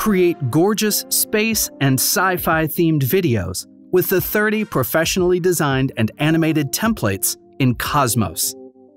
Create gorgeous space and sci-fi themed videos with the 30 professionally designed and animated templates in Cosmos.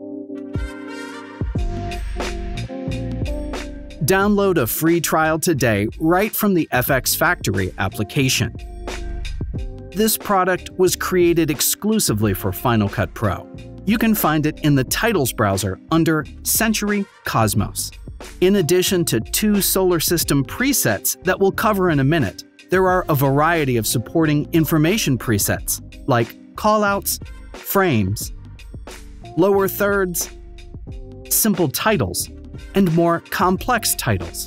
Download a free trial today right from the FX Factory application. This product was created exclusively for Final Cut Pro. You can find it in the Titles browser under Century Cosmos. In addition to 2 solar system presets that we'll cover in a minute, there are a variety of supporting information presets like callouts, frames, lower thirds, simple titles, and more complex titles.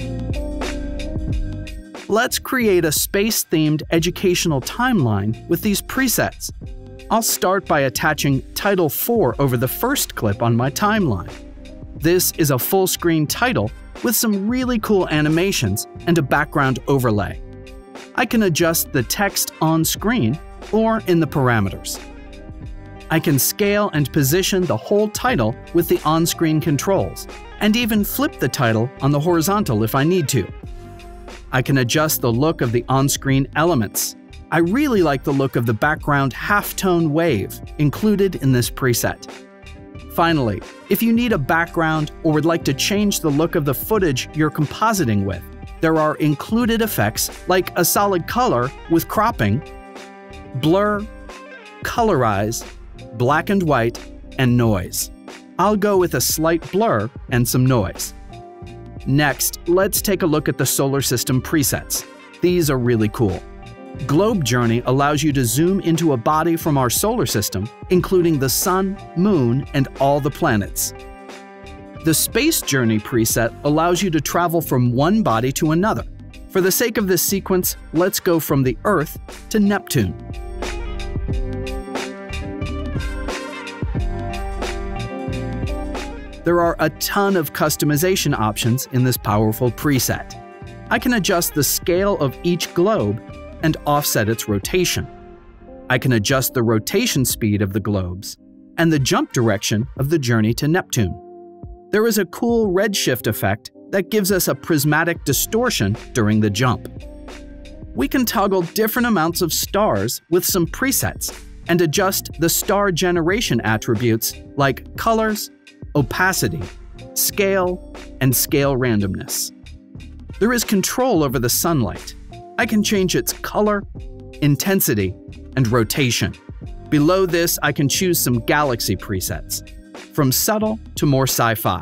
Let's create a space-themed educational timeline with these presets. I'll start by attaching Title 4 over the first clip on my timeline. This is a full-screen title with some really cool animations and a background overlay. I can adjust the text on screen or in the parameters. I can scale and position the whole title with the on-screen controls, and even flip the title on the horizontal if I need to. I can adjust the look of the on-screen elements. I really like the look of the background halftone wave included in this preset. Finally, if you need a background or would like to change the look of the footage you're compositing with, there are included effects like a solid color with cropping, blur, colorize, black and white, and noise. I'll go with a slight blur and some noise. Next, let's take a look at the solar system presets. These are really cool. Globe Journey allows you to zoom into a body from our solar system, including the Sun, Moon, and all the planets. The Space Journey preset allows you to travel from one body to another. For the sake of this sequence, let's go from the Earth to Neptune. There are a ton of customization options in this powerful preset. I can adjust the scale of each globe and offset its rotation. I can adjust the rotation speed of the globes and the jump direction of the journey to Neptune. There is a cool redshift effect that gives us a prismatic distortion during the jump. We can toggle different amounts of stars with some presets and adjust the star generation attributes like colors, opacity, scale, and scale randomness. There is control over the sunlight. I can change its color, intensity, and rotation. Below this, I can choose some galaxy presets, from subtle to more sci-fi.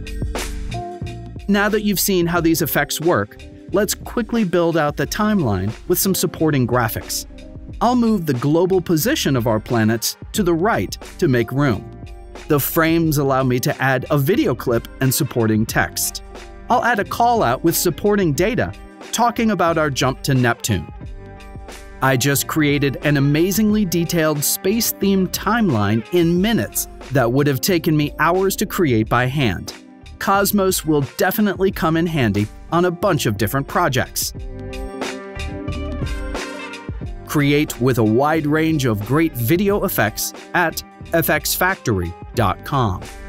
Now that you've seen how these effects work, let's quickly build out the timeline with some supporting graphics. I'll move the global position of our planets to the right to make room. The frames allow me to add a video clip and supporting text. I'll add a callout with supporting data talking about our jump to Neptune. I just created an amazingly detailed space-themed timeline in minutes that would have taken me hours to create by hand. Cosmos will definitely come in handy on a bunch of different projects. Create with a wide range of great video effects at fxfactory.com.